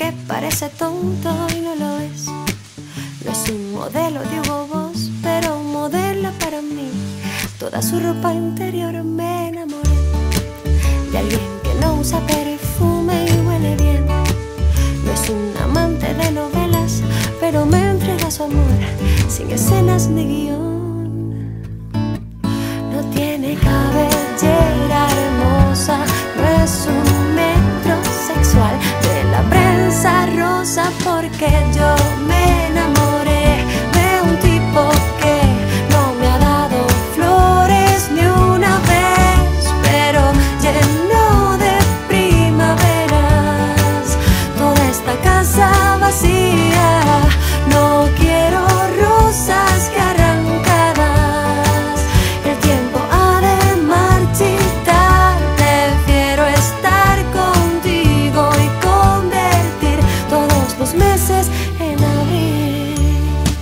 que parece tonto y no lo es. No es un modelo de Hugo Boss, pero un modelo para mí. Toda su ropa interior me enamoré. De alguien que no usa perfume y huele bien. No es un amante de novelas, pero me entrega su amor sin escenas ni guión. No tiene cabellera hermosa, no es un metrosexual de la prensa rosa, porque yo me enamoré de un tipo que no me ha dado flores ni una vez, pero lleno de primaveras toda esta casa vacía. No quiero rosas que arrancadas, el tiempo ha de marchitar. Prefiero estar contigo y convertir todos los meses en abril.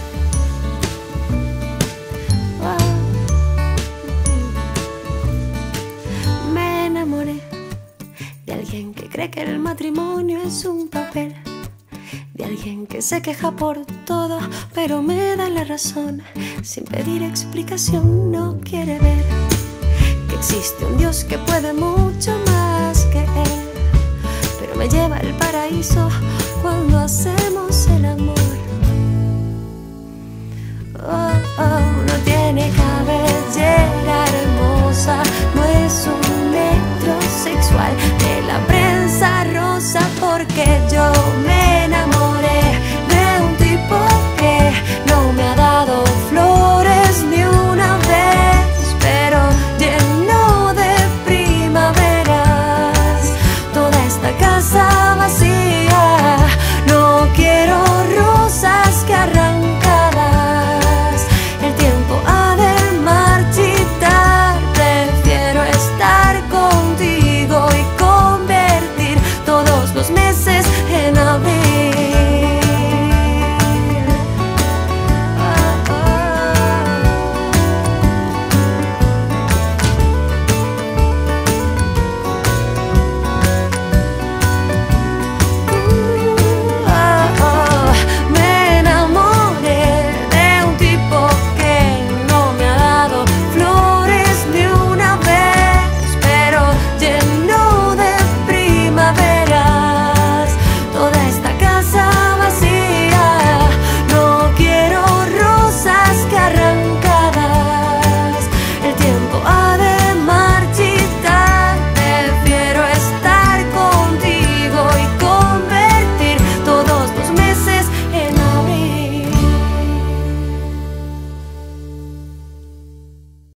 Me enamoré de alguien que cree que el matrimonio es un papel, de alguien que se queja por todo, pero me da la razón. Sin pedir explicación no quiere ver que existe un Dios que puede mucho más que él, pero me lleva al paraíso cuando hacemos el amor. Oh, oh, no tiene